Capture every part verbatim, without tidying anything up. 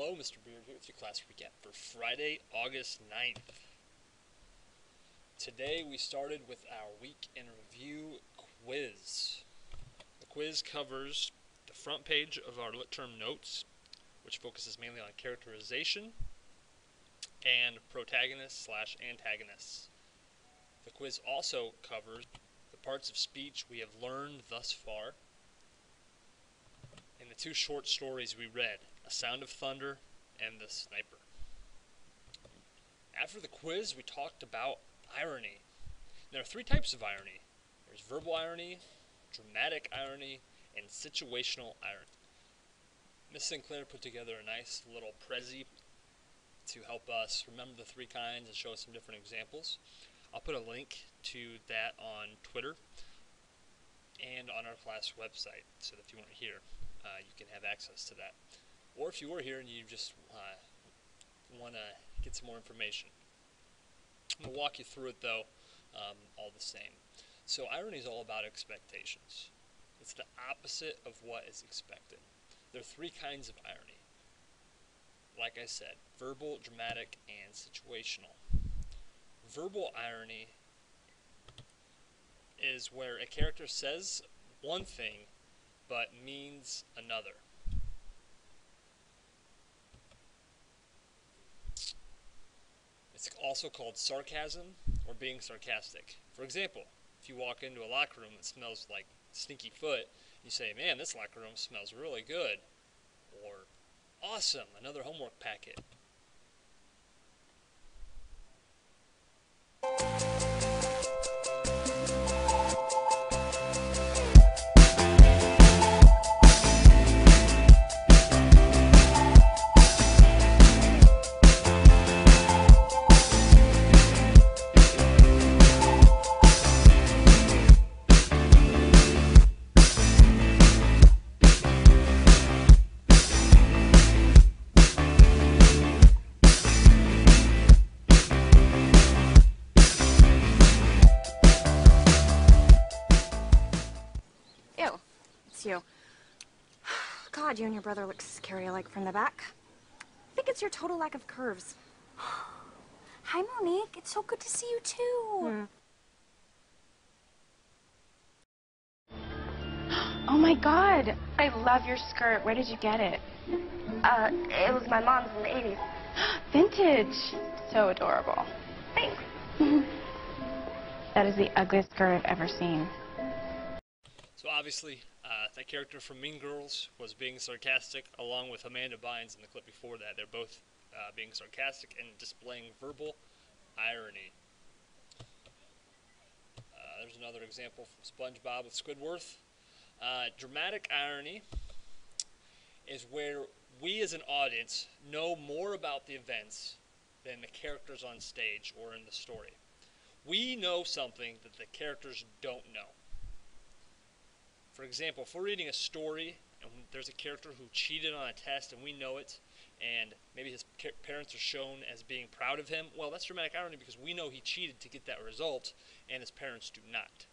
Hello, Mister Beard here with your class recap for Friday, August ninth. Today we started with our week in review quiz. The quiz covers the front page of our lit term notes, which focuses mainly on characterization and protagonists slash antagonists. The quiz also covers the parts of speech we have learned thus far and the two short stories we read, A Sound of Thunder and The Sniper. After the quiz, we talked about irony. There are three types of irony. There's verbal irony, dramatic irony, and situational irony. Miss Sinclair put together a nice little Prezi to help us remember the three kinds and show us some different examples. I'll put a link to that on Twitter and on our class website, so that if you weren't here, uh, you can have access to that. Or if you were here and you just uh, want to get some more information. I'm going to walk you through it, though, um, all the same. So irony is all about expectations. It's the opposite of what is expected. There are three kinds of irony. Like I said, verbal, dramatic, and situational. Verbal irony is where a character says one thing but means another. It's also called sarcasm or being sarcastic. For example, if you walk into a locker room that smells like stinky foot, you say, "Man, this locker room smells really good." Or, "Awesome, another homework packet." You. God, you and your brother look scary alike from the back. I think it's your total lack of curves. Hi, Monique. It's so good to see you, too. Hmm. Oh, my God. I love your skirt. Where did you get it? Uh, it was my mom's in the eighties. Vintage. So adorable. Thanks. That is the ugliest skirt I've ever seen. So obviously, uh, that character from Mean Girls was being sarcastic, along with Amanda Bynes in the clip before that. They're both uh, being sarcastic and displaying verbal irony. Uh, there's another example from SpongeBob with Squidward. Uh, dramatic irony is where we as an audience know more about the events than the characters on stage or in the story. We know something that the characters don't know. For example, if we're reading a story and there's a character who cheated on a test and we know it, and maybe his parents are shown as being proud of him, well, that's dramatic irony because we know he cheated to get that result and his parents do not.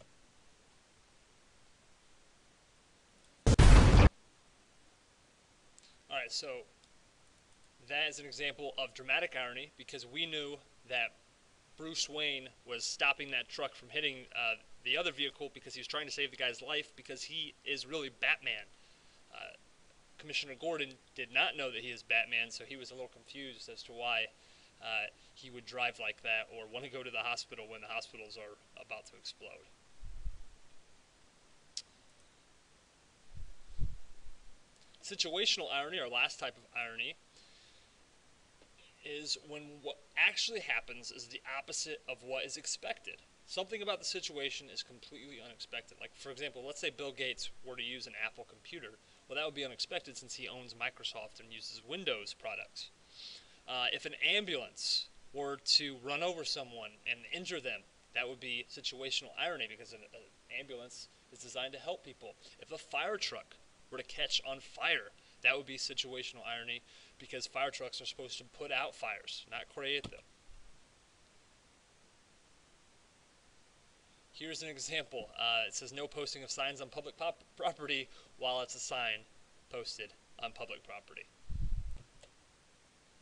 Alright, so that is an example of dramatic irony because we knew that Bruce Wayne was stopping that truck from hitting uh, the other vehicle because he was trying to save the guy's life because he is really Batman. Uh, Commissioner Gordon did not know that he is Batman, so he was a little confused as to why uh, he would drive like that or want to go to the hospital when the hospitals are about to explode. Situational irony, our last type of irony, is when what actually happens is the opposite of what is expected. Something about the situation is completely unexpected. Like, for example, let's say Bill Gates were to use an Apple computer. Well, that would be unexpected since he owns Microsoft and uses Windows products. Uh, if an ambulance were to run over someone and injure them, that would be situational irony because an, an ambulance is designed to help people. If a fire truck were to catch on fire, that would be situational irony because fire trucks are supposed to put out fires, not create them. Here's an example. Uh, it says no posting of signs on public pop property while it's a sign posted on public property.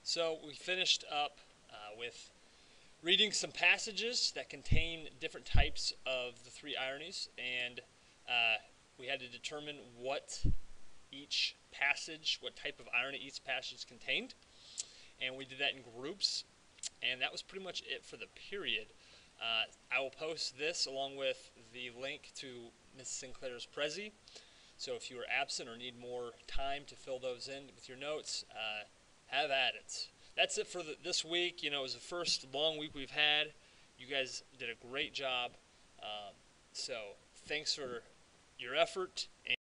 So we finished up uh, with reading some passages that contain different types of the three ironies, and uh, we had to determine what each passage, what type of irony each passage contained, and we did that in groups, and that was pretty much it for the period. Uh, I will post this along with the link to Miss Sinclair's Prezi, so if you are absent or need more time to fill those in with your notes, uh, have at it. That's it for the, this week. You know, it was the first long week we've had. You guys did a great job. Um, so thanks for your effort.